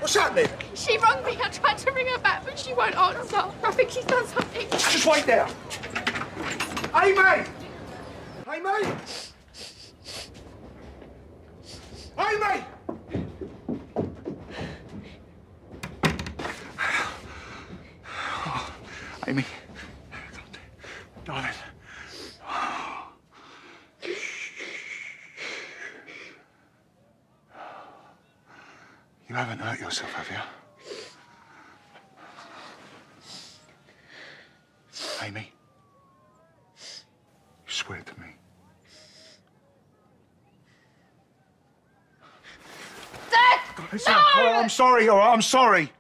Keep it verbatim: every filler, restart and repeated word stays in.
What's happening? She rang me. I tried to ring her back, but she won't answer. I think she's done something. Just wait there. Amy! Amy! Amy! Oh, Amy. Darling. You haven't hurt yourself, have you? Amy? You swear to me. Dad! Listen, No! all right, I'm sorry, all right, I'm sorry.